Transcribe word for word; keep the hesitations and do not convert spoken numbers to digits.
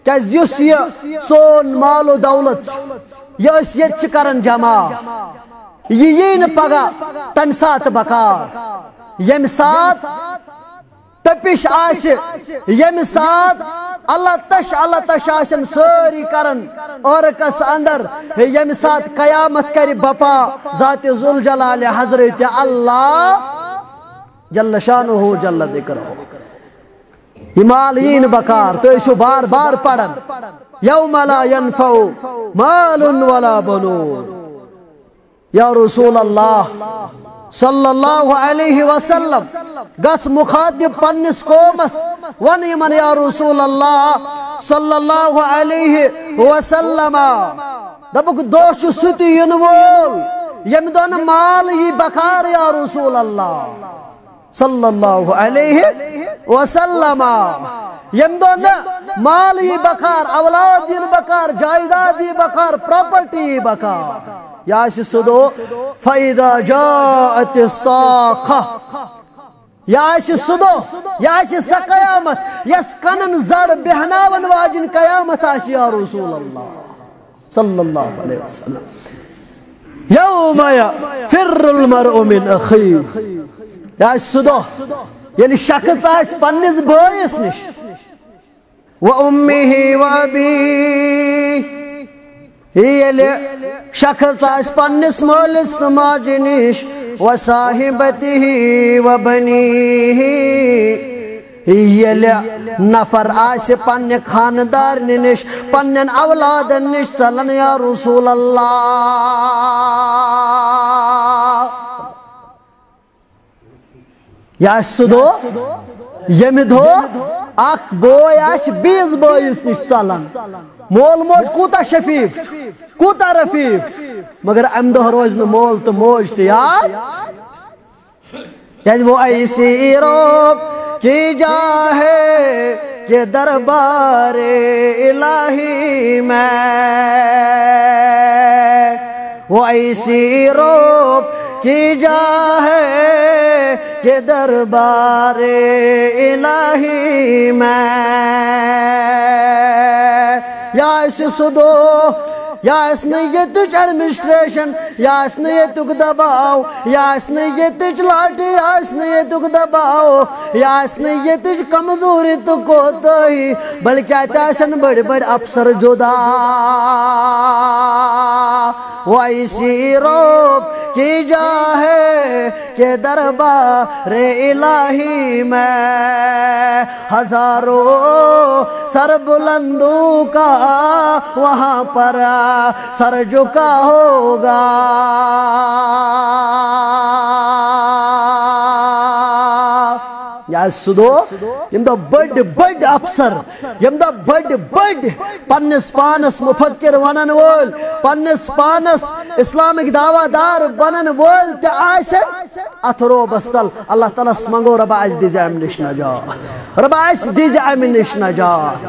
کیاز یس یہ سون مال و دولت یہ اس یت کرن جمع یہ یہ پگہ تم سات بکار یم سات تپش آس یم سات اللہ تش اللہ تش آسن ساری کرن اور کس اندر یم سات قیامت کر بپا ذات ذوالجلال حضرت اللہ جل شانہ جل ذکرہ یہ مال یین بکار تو اسو بار بار پڑھن یوم لا ینفع مال ولا بنون یا رسول اللہ صلی اللہ علیہ وسلم گس مخاطب پنس قومس ون یمن یا رسول اللہ صلی اللہ علیہ وسلم دبک دوش ستی ین وول یم دون مال یہ بکار یا رسول اللہ صلی اللہ علیہ وسلم یم دون مال یہ بکار اولاد یہ بکار جائیداد یہ بکار پراپرٹی یہ بکار یا سدو فَإِذَا جَاءَتِ الصَّاخَةُ یا سدو یا سا قیامت یس کنن زڑ بہناون واجن قیامت آسی یا رسول اللہ صلی اللہ علیہ وسلم یوم یفر المرء من اخیہ یا سدو یعنی شخص آس پنس بھائیس نش وَأُمِّهِ وَأَبِيهِ یلی شخص آس پنس مولس ماجہ نش وصاحبتہ وبنیہ یلی نفر آس پن خاندار نش پنن اولاد نش صلن یا رسول اللہ یا سدو یم دو اخ بوئی آس بیس بوئیس نش چلن مول موج کوتا شفیق کوتا رفیق مگر ام دہ روز نہ مول تو موج تیار جب وہ ایسی روب کی جا ہے کہ دربار الہی میں وہ ایسی روب کی جا ہے کہ دربار الہی میں یا اس سدو یا اس نیتچ ایڈمنسٹریشن یا اس نیتک دباؤ یا اس نیتچ لاٹھی یا اس نیتک دباؤ یا اس نیتچ کمزوری تو کوتاہی بلکہ تیسن بڑھ بڑھ افسر جدا وہ ایسی روب کی جا ہے کہ دربار الہی میں ہزاروں سر بلندوں کا وہاں پر سر جھکا ہوگا یا سدو یم دا بڑ بڑ افسر یم دا بڑ بڑ پنس پانس مفکر ونن وول پنس پانس اسلامک دعوی دار بنن وول تے آسن اتھ روبس تل اللہ تعالیٰ منگو رب اس دیجا ام نش نجات رب اس دیجا ام نش نجات